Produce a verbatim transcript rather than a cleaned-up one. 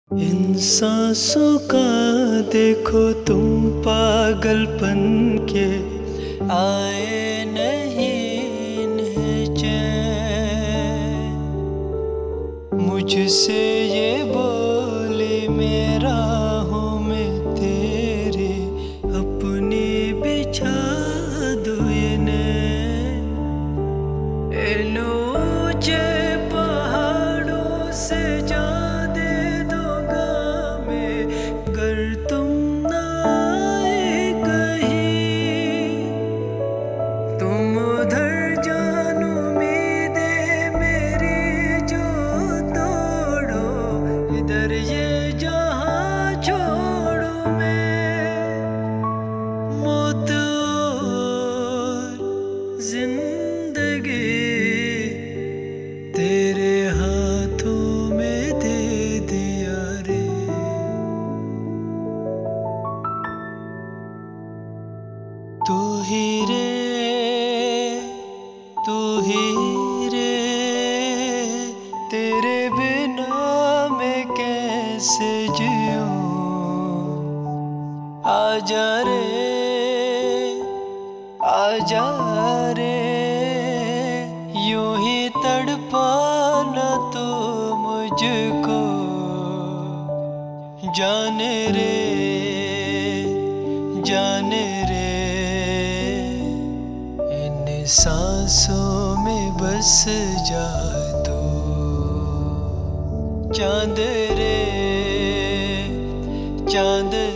इन सांसों का देखो तुम पागलपन के आए नहीं इन्हें चैन। मुझसे ये बोली मेरा हूँ मैं तेरी अपनी बिछा दूँ ये नैन। इन ऊंचे पहाड़ों से जा दे दूंगा मैं अगर तुम ना आए कहीं। तुम उधर जानो उम्मीदें मेरी जो तोड़ो, इधर ये जहां छोड़ो मैं। मौत और जिंदगी तेरे हाथों में दे दिया रे। तू ही रे, तू ही रे, तेरे बिना मैं कैसे जीऊं। आजा रे, आजा रे, यूं ही तड़पाना तू मुझको। जाने रे, जाने रे, इन सांसों में बस जा तू। चांद रे, चांद